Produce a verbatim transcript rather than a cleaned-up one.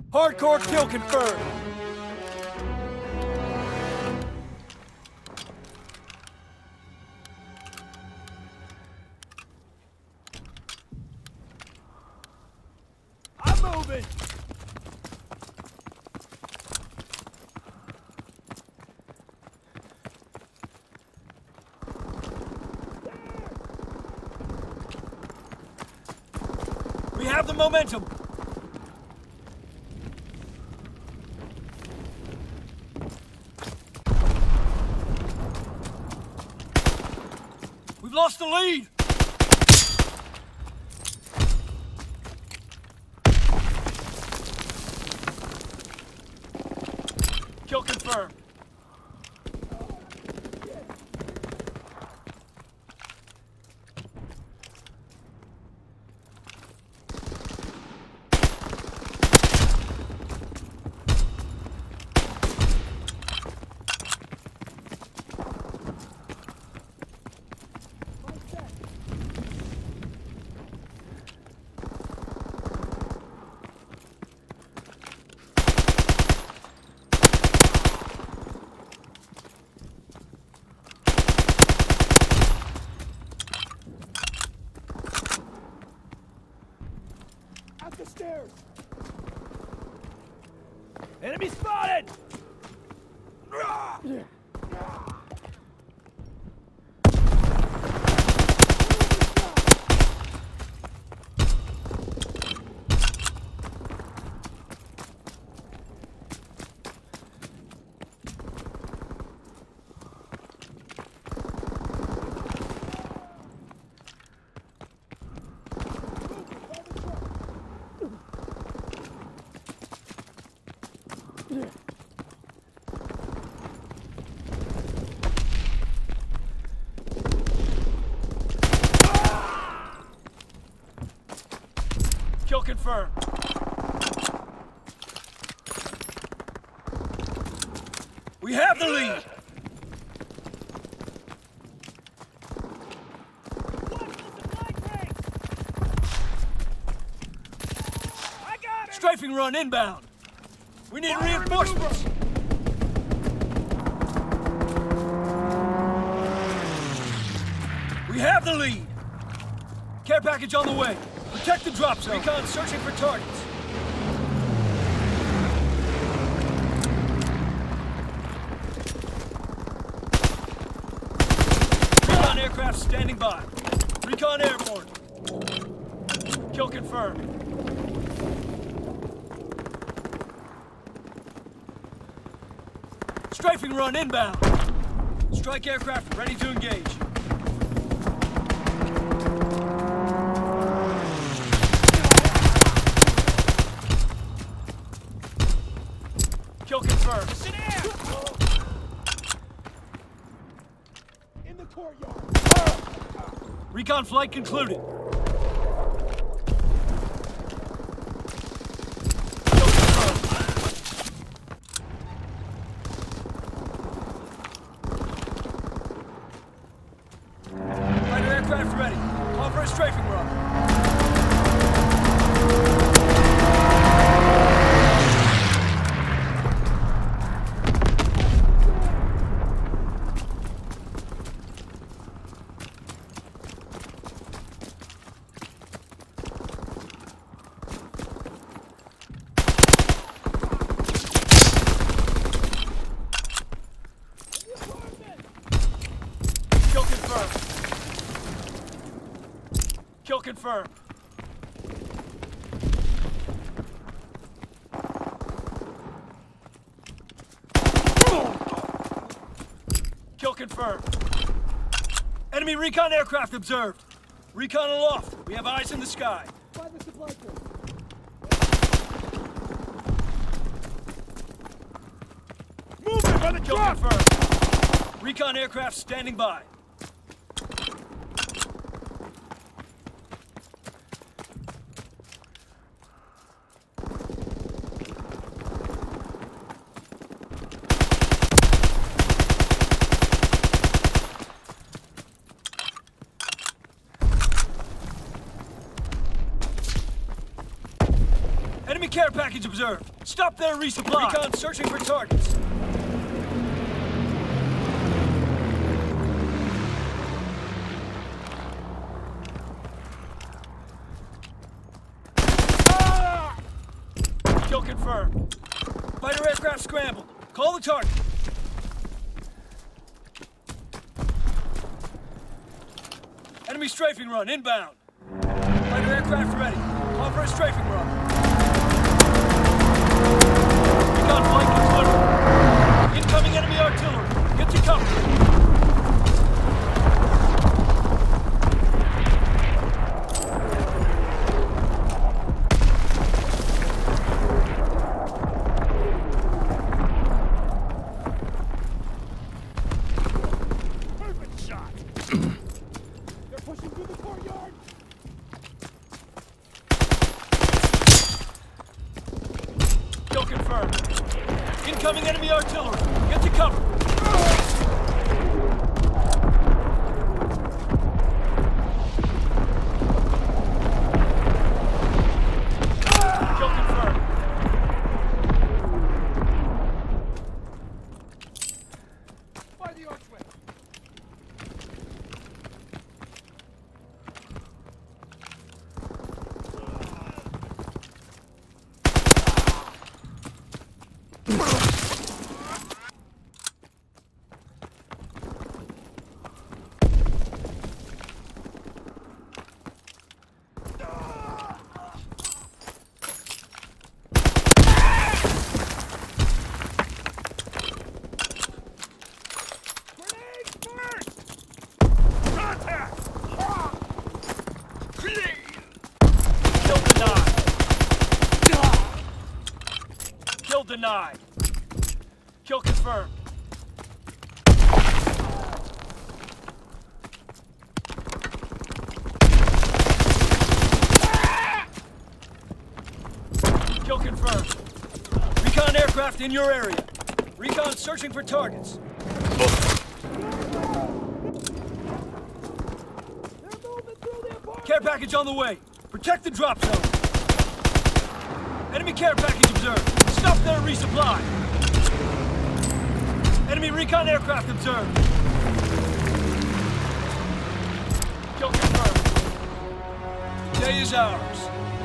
Hardcore kill confirmed. I'm moving. We have the momentum. We've lost the lead. Kill confirmed. The stairs. Enemy spotted. Yeah. Kill confirmed. We have the lead. Strafing run inbound. We need Fire reinforcements. We have the lead. Care package on the way. Protect the drop zone. Recon searching for targets. Recon aircraft standing by. Recon airborne. Kill confirmed. Strafing run inbound. Strike aircraft ready to engage. Kill confirmed. It's in air. In the courtyard. Recon flight concluded. Kill confirmed. Fighter aircraft ready. Call for a strafing run. Kill confirmed. Kill confirmed. Kill confirmed. Enemy recon aircraft observed. Recon aloft. We have eyes in the sky. By the supply chain. Movement by the kill confirmed. Recon aircraft standing by. Enemy care package observed. Stop there, resupply. Recon searching for targets. Ah! Kill confirmed. Fighter aircraft scrambled. Call the target. Enemy strafing run inbound. Fighter aircraft ready. Call for a strafing run. Recon flight concluded. Incoming enemy artillery. Get to cover. Confirmed. Incoming enemy artillery. Get to cover. Kill confirmed. By the archway. Kill denied. Kill confirmed. Kill confirmed. Recon aircraft in your area. Recon searching for targets. Care package on the way. Protect the drop zone. Enemy care package observed. Stop there, resupply. Enemy recon aircraft observed. Kill confirmed. Day is ours.